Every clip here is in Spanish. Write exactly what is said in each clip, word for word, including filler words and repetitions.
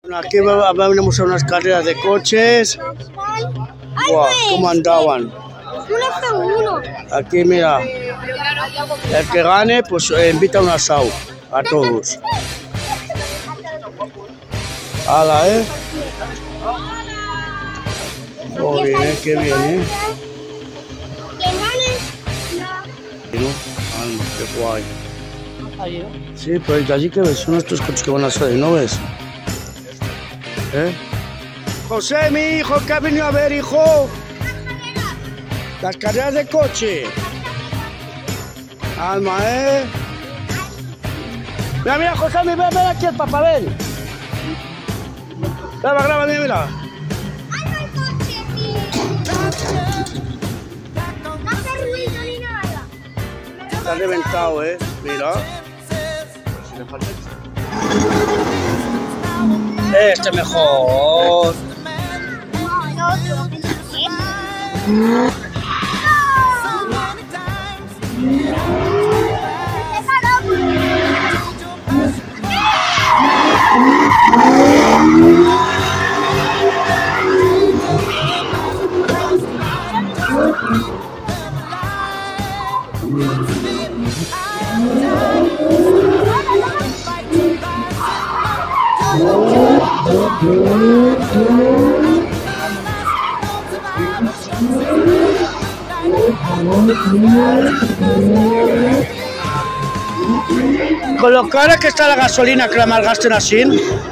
Bueno, aquí venimos a unas carreras de coches. Wow, ¿cómo andaban? Aquí mira, el que gane pues eh, invita a un asado a todos. Hala, eh. Oh, bien, eh, qué bien, eh. Alma, qué guay. Sí, pero de allí que ves, son estos coches que van a salir, ¿no ves? ¿Eh? José, mi hijo, ¿qué ha venido a ver, hijo? Las carreras de coche. Alma, ¿eh? Mira, mira, José, ven, ven aquí el papá, ven. Graba, graba, mira, mira. ¡Alma el coche, tío! No hace ruido ni nada. Está reventado, ¿eh? Mira. Este mejor. No, no, otro. ¿Qué? Con lo cara que está la gasolina, que la malgasten así.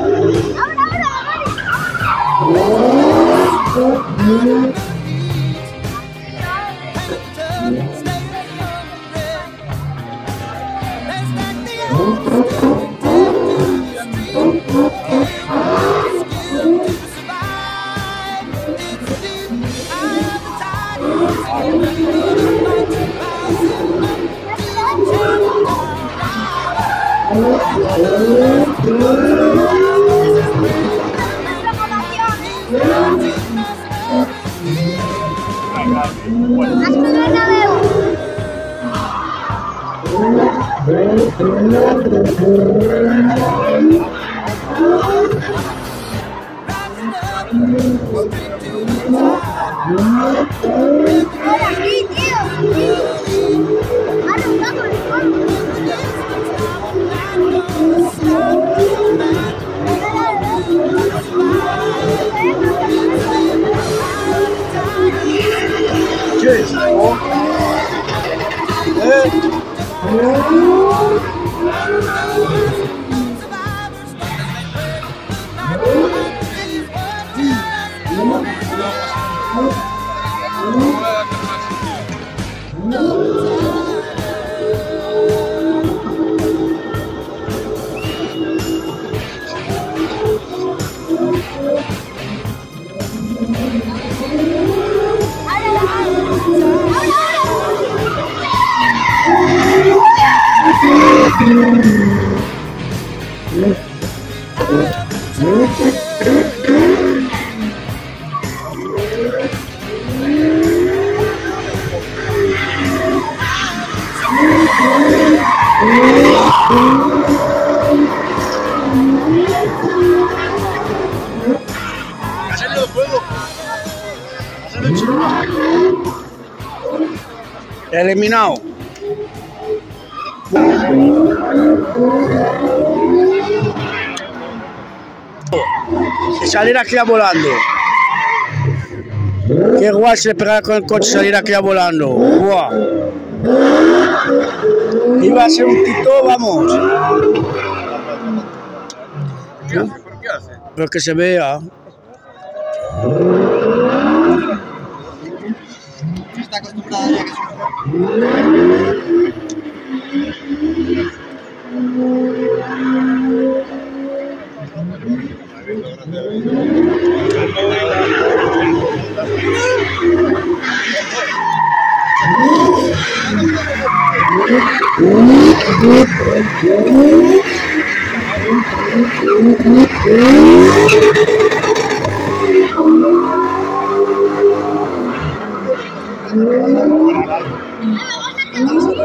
Eliminado. Y salir aquí a volando. Qué guay se le pegara con el coche salir aquí a volando. Buah. Iba a ser un tito, vamos. Pero que se vea. Está acostumbrada ya que es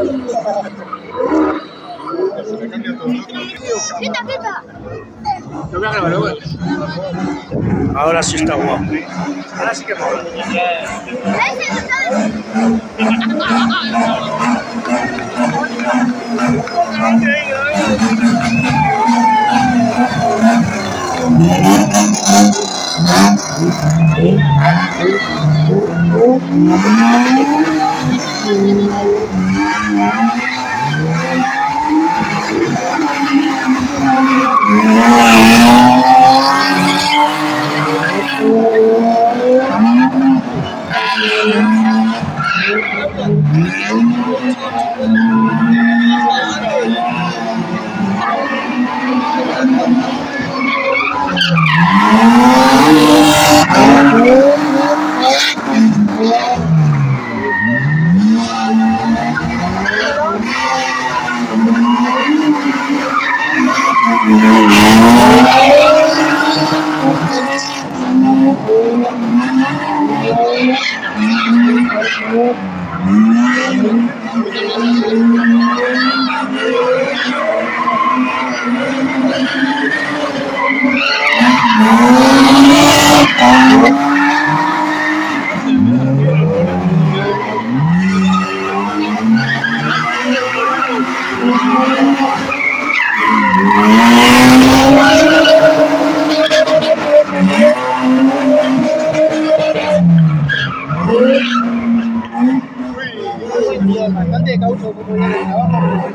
Quita, quita. Lo voy a grabar, luego. Ahora sí está guapo. Ahora sí que mola. Bastante caucho como viene de trabajo.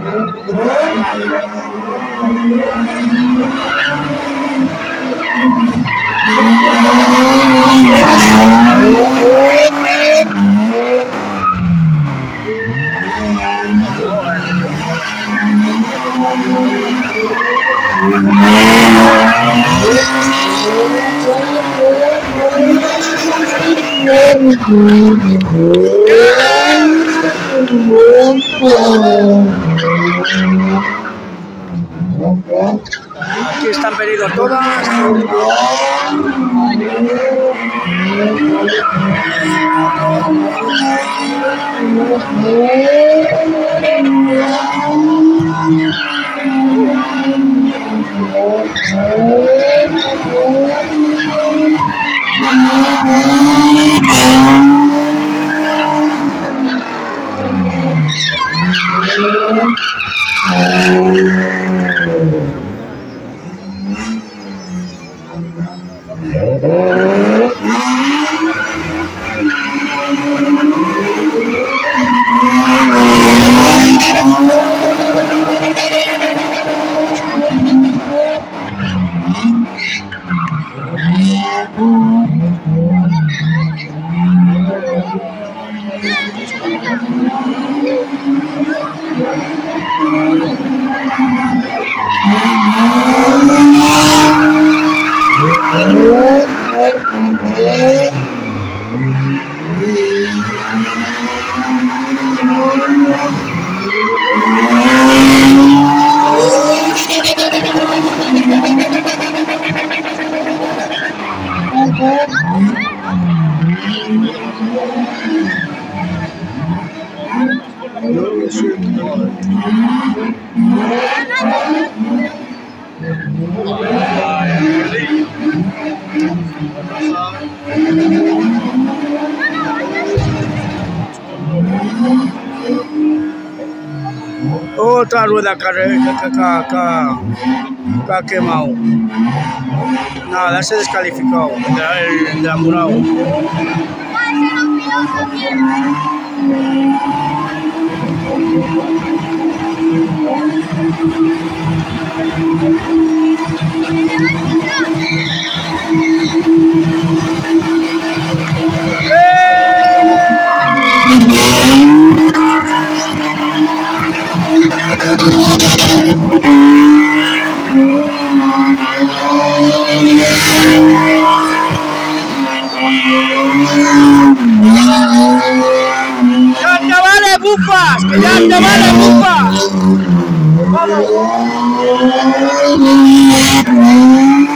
Aquí están pedidos todas. Otra rueda que, que, que, que, que ha quemado. Nada, se ha descalificado. El de Amurao. ¡Ya te vale, bufas! ¡Que ya te vale, bufas! ¡Vamos!